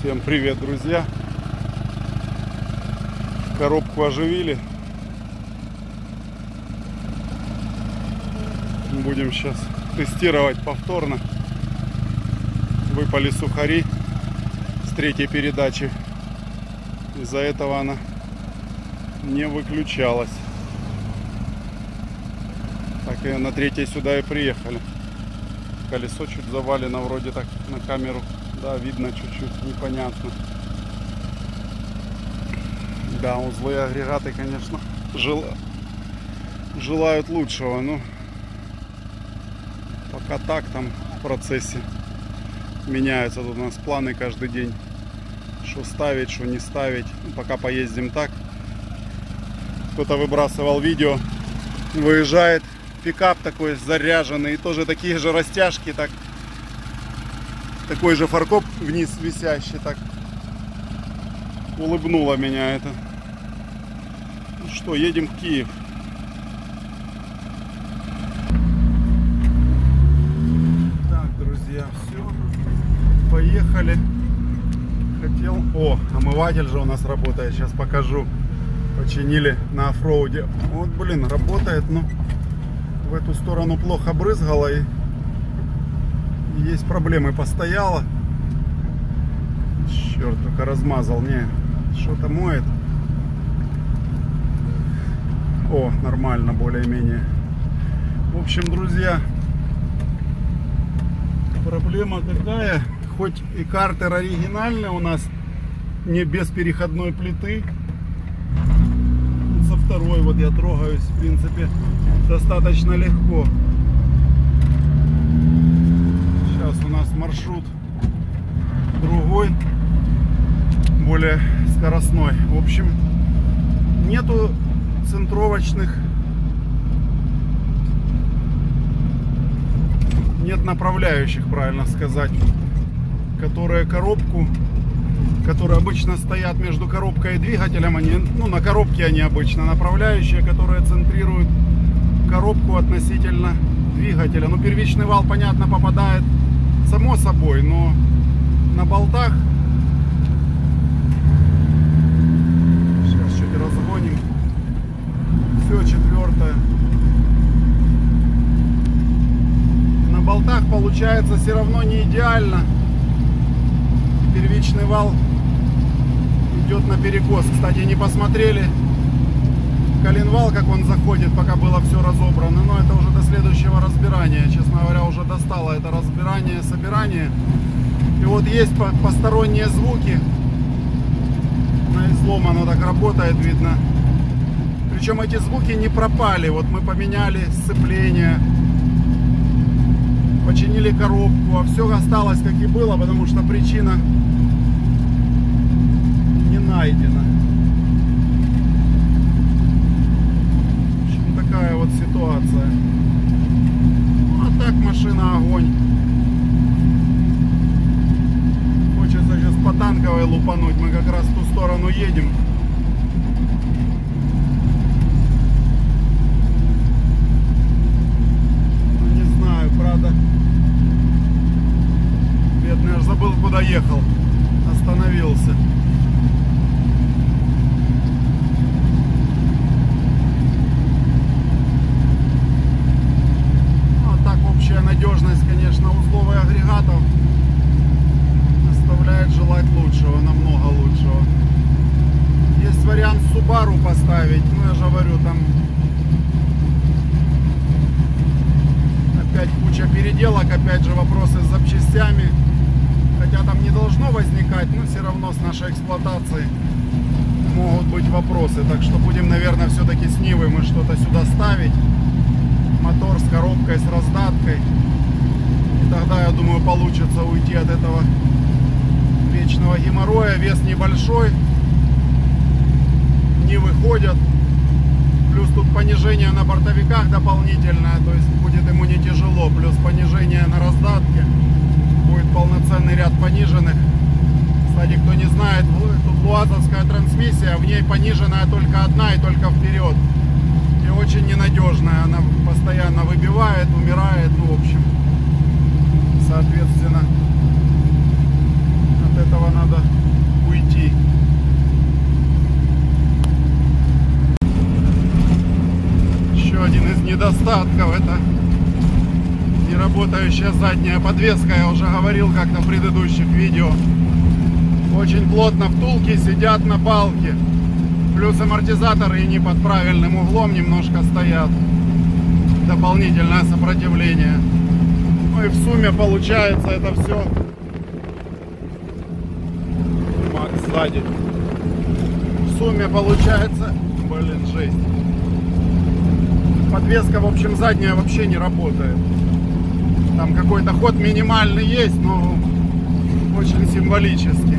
Всем привет, друзья! Коробку оживили. Будем сейчас тестировать повторно. Выпали сухари с третьей передачи. Из-за этого она не выключалась. Так и на третьей сюда и приехали. Колесо чуть завалено, вроде так на камеру. Да, видно чуть-чуть, непонятно. Да, узлы и агрегаты, конечно, желают лучшего, но пока так, там в процессе меняются тут у нас планы каждый день. Что ставить, что не ставить. Пока поездим так. Кто-то выбрасывал видео. Выезжает пикап такой заряженный. И тоже такие же растяжки. Такой же фаркоп вниз висящий. Так улыбнуло меня это. Ну что, едем в Киев. Так, друзья, все. Поехали. Хотел... О, омыватель же у нас работает. Сейчас покажу. Починили на оффроуде. Вот, блин, работает, но в эту сторону плохо брызгало. И есть проблемы. Постояло. Черт, только размазал. Не, что-то моет. О, нормально, более-менее. В общем, друзья, проблема какая? Хоть и картер оригинальный у нас, не без переходной плиты. Со второй вот я трогаюсь, в принципе, достаточно легко. Сейчас у нас маршрут другой, более скоростной. В общем, нету центровочных, нет направляющих, правильно сказать, которые которые обычно стоят между коробкой и двигателем. Они, ну, на коробке они обычно направляющие, которые центрируют коробку относительно двигателя. Ну, первичный вал, понятно, попадает само собой, но на болтах сейчас чуть разгоним. Все, четвертое. На болтах получается все равно не идеально. Первичный вал идет на перекос. Кстати, не посмотрели коленвал, как он заходит, пока было все разобрано. Но это уже до следующего разбирания. Честно говоря, уже достало это разбирание, собирание. И вот есть посторонние звуки. На излом оно так работает, видно. Причем эти звуки не пропали. Вот мы поменяли сцепление, починили коробку, а все осталось как и было, потому что причина не найдена. В общем, такая вот ситуация. Ну, а так машина огонь. Хочется сейчас по танковой лупануть. Мы как раз в ту сторону едем. Не знаю, правда. Бедный, аж забыл, куда ехал. Остановился. Ну, а так общая надежность, конечно, узлов и агрегатов оставляет желать лучшего, намного лучшего. Есть вариант Subaru поставить, но я же говорю, там опять куча переделок, опять же вопросы с запчастями. Хотя там не должно возникать, но все равно с нашей эксплуатацией могут быть вопросы. Так что будем, наверное, все-таки с Нивы мы что-то сюда ставить. Мотор с коробкой, с раздаткой. И тогда, я думаю, получится уйти от этого вечного геморроя. Вес небольшой. Не выходят. Плюс тут понижение на бортовиках дополнительное. То есть будет ему не тяжело. Плюс понижение на раздатке. Будет полноценный ряд пониженных. Кстати, кто не знает, тут луазовская трансмиссия, в ней пониженная только одна и только вперед. И очень ненадежная. Она постоянно выбивает, умирает. Ну, в общем, соответственно, от этого надо недостатков это неработающая задняя подвеска. Я уже говорил как-то в предыдущих видео. Очень плотно втулки сидят на балке. Плюс амортизаторы и не под правильным углом немножко стоят. Дополнительное сопротивление. Ну и в сумме получается это все. Макс сзади. В сумме получается, блин, жесть. Подвеска, в общем, задняя вообще не работает. Там какой-то ход минимальный есть, но очень символический.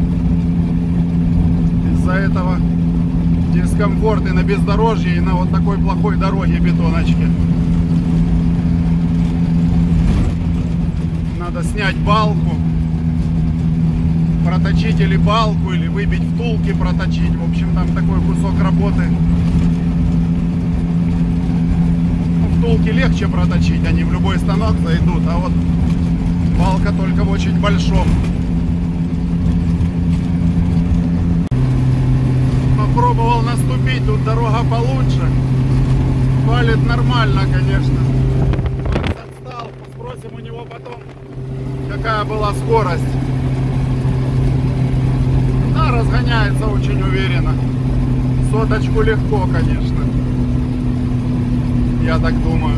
Из-за этого дискомфорт и на бездорожье, и на вот такой плохой дороге бетоночке. Надо снять балку, проточить или балку, или выбить втулки, проточить. В общем, там такой кусок работы. Втулки легче проточить, они в любой станок зайдут, а вот балка только в очень большом. Попробовал наступить, тут дорога получше. Валит нормально, конечно. Макс отстал, спросим у него потом, какая была скорость. Да, разгоняется очень уверенно. Соточку легко, конечно. Я так думаю.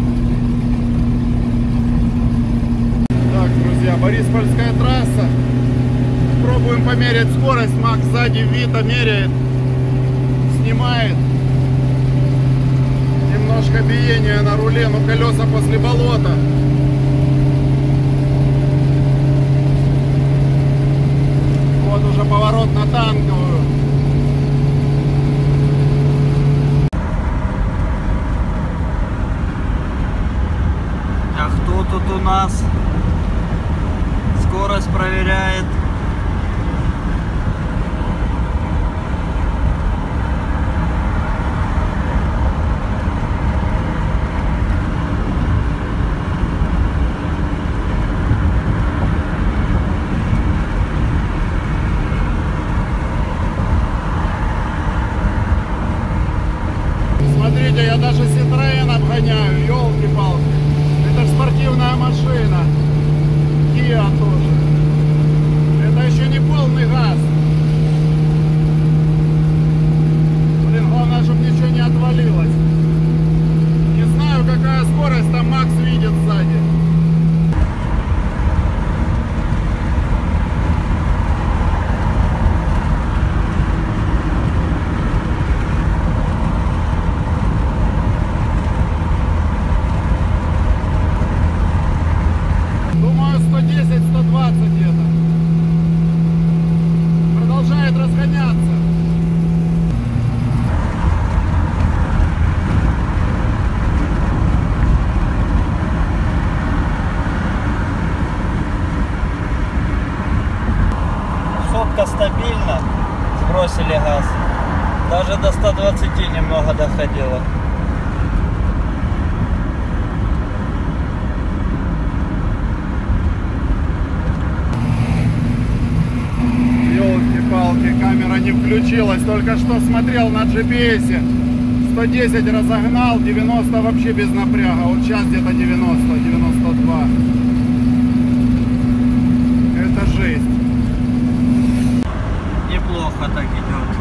Так, друзья, Бориспольская трасса. Пробуем померять скорость. Макс сзади Вита меряет. Снимает. Немножко биения на руле, но колеса после болота. Вот уже поворот на Танковую. А кто тут у нас скорость проверяет? Смотрите, я даже Citroën обгоняю, елки-палки. Это же спортивная машина. Kia тоже. Это еще не полный газ. Блин, главное, чтобы ничего не отвалилось. Не знаю, какая скорость там Макс видит сзади. Думаю, 110-120 где-то. Продолжает разгоняться. Сотка стабильно, сбросили газ. Даже до 120 немного доходило. Елки-палки, камера не включилась. Только что смотрел на GPS. 110 разогнал, 90 вообще без напряга. Вот сейчас где-то 90, 92. Это жесть. Неплохо так идет.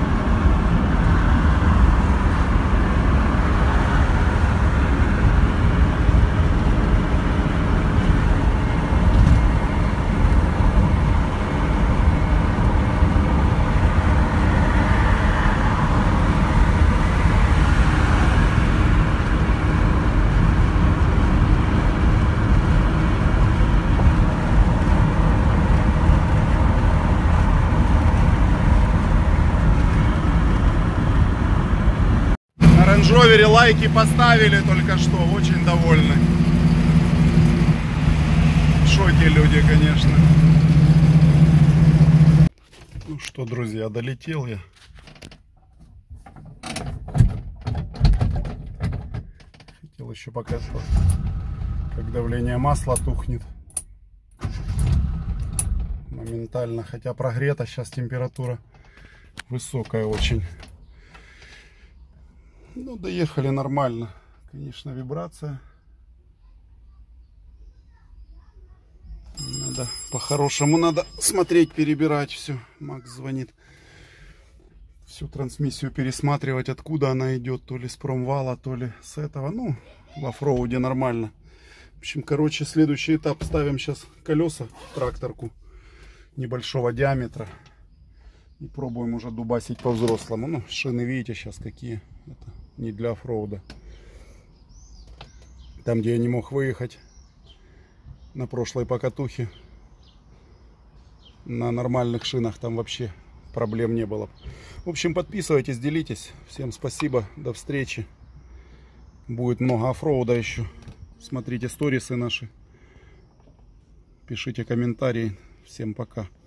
Рейндж-ровере лайки поставили только что, очень довольны. В шоке люди, конечно. Ну что, друзья, долетел я. Хотел еще показать, как давление масла тухнет моментально, хотя прогрета сейчас температура высокая очень. Ну, доехали нормально. Конечно, вибрация. Надо, по-хорошему, надо смотреть, перебирать все. Макс звонит. Всю трансмиссию пересматривать, откуда она идет. То ли с промвала, то ли с этого. Ну, в оффроуде нормально. В общем, короче, следующий этап. Ставим сейчас колеса в тракторку небольшого диаметра. И пробуем уже дубасить по-взрослому. Ну, шины видите сейчас какие. Это не для оффроуда. Там, где я не мог выехать на прошлой покатухе, на нормальных шинах там вообще проблем не было. В общем, подписывайтесь, делитесь. Всем спасибо, до встречи. Будет много оффроуда еще. Смотрите сторисы наши. Пишите комментарии. Всем пока.